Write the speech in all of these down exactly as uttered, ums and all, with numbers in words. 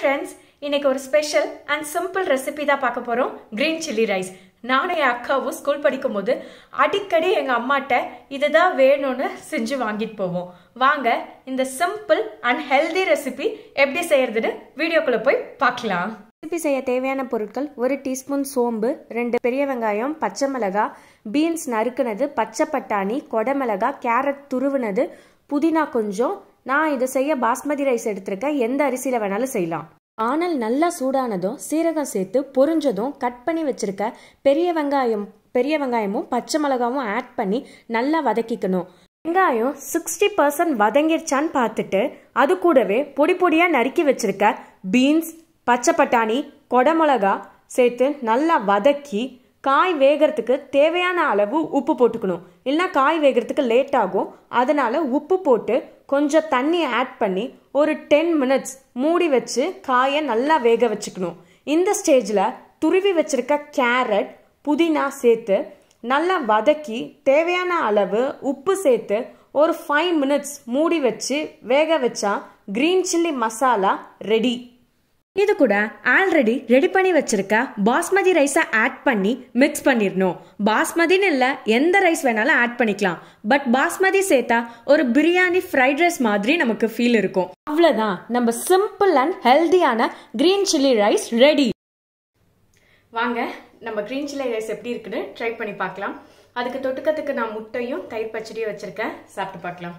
friends, இன்னைக்கு ஒரு special and simple recipe தான் பார்க்க போறோம். Green chilli rice. நானும் என் அக்காவும் ஸ்கூல் படிக்கும்போது அடிக்கடி எங்க அம்மாட்ட இதுதான் வேணும்னு செஞ்சு வாங்கிட்டு போவோம். வாங்க இந்த சிம்பிள் அண்ட் ஹெல்தி ரெசிபி எப்படி செய்யறதுன்னு வீடியோக்குள்ள போய் பார்க்கலாம். ரெசிபி செய்ய தேவையான பொருட்கள்: ஒரு டீஸ்பூன் சோம்பு, ரெண்டு பெரிய வெங்காயம், பச்சை மிளகாய், பீன்ஸ் நறுக்குனது, பச்சை பட்டாணி, கொடமிளகாய், கேரட் துருவுனது, புதினா கொஞ்சம். நான் இதை செய்ய பாஸ்மதி ரைஸ் எடுத்திருக்கேன். எந்த அரிசியில வேணாலும் செய்யலாம். ஆனால் நல்லா சூடானதும் சீரகம் சேர்த்து பொரிஞ்சதும் கட் பண்ணி வச்சிருக்க பெரிய வெங்காயம் பெரிய வெங்காயமும் பச்சை மிளகாவும் ஆட் பண்ணி நல்லா வதக்கிக்கணும். வெங்காயம் சிக்ஸ்டி பர்சன்ட் வதங்கிருச்சான்னு பார்த்துட்டு அது கூடவே பொடி பொடியாக நறுக்கி வச்சிருக்க பீன்ஸ், பச்சை பட்டாணி, கொடமிளகா சேர்த்து நல்லா வதக்கி காய் வேகிறதுக்கு தேவையான அளவு உப்பு போட்டுக்கணும். இல்லைனா காய் வேகிறதுக்கு லேட் ஆகும். அதனால உப்பு போட்டு கொஞ்சம் தண்ணி ஆட் பண்ணி ஒரு டென் மினிட்ஸ் மூடி வச்சு காயை நல்லா வேக வச்சுக்கணும். இந்த ஸ்டேஜில் துருவி வச்சிருக்க கேரட், புதினா சேர்த்து நல்லா வதக்கி தேவையான அளவு உப்பு சேர்த்து ஒரு ஃபைவ் மினிட்ஸ் மூடி வச்சு வேக வச்சா கிரீன் சில்லி மசாலா ரெடி. இது கூட ஆல்ரெடி ரெடி பண்ணி வச்சிருக்க பாஸ்மதி ரைஸை ஆட் பண்ணி மிக்ஸ் பண்ணிடணும். பாஸ்மதின்னு இல்லை, எந்த ரைஸ் வேணாலும் ஆட் பண்ணிக்கலாம். பட் பாஸ்மதி சேர்த்தா ஒரு பிரியாணி ஃப்ரைட் ரைஸ் மாதிரி நமக்கு ஃபீல் இருக்கும். அவ்வளோதான், நம்ம சிம்பிள் அண்ட் ஹெல்தியான கிரீன் சில்லி ரைஸ் ரெடி. வாங்க நம்ம கிரீன் சில்லி ரைஸ் எப்படி இருக்குன்னு ட்ரை பண்ணி பார்க்கலாம். அதுக்கு தொட்டுக்கிறதுக்கு நான் முட்டையும் தயிர் பச்சடியும் வச்சிருக்கேன். சாப்பிட்டு பார்க்கலாம்.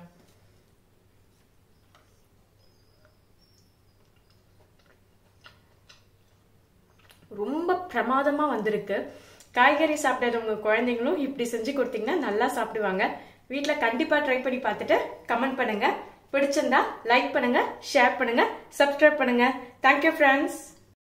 ரொம்ப பிரமாதமா வந்திருக்கு. காய்கறி சாப்பிடாதவங்க குழந்தைங்களும் இப்படி செஞ்சு கொடுத்தீங்கன்னா நல்லா சாப்பிடுவாங்க. வீட்டுல கண்டிப்பா ட்ரை பண்ணி பார்த்துட்டு கமெண்ட் பண்ணுங்க. பிடிச்சிருந்தா லைக் பண்ணுங்க, ஷேர் பண்ணுங்க, சப்ஸ்கிரைப் பண்ணுங்க. Thank you friends.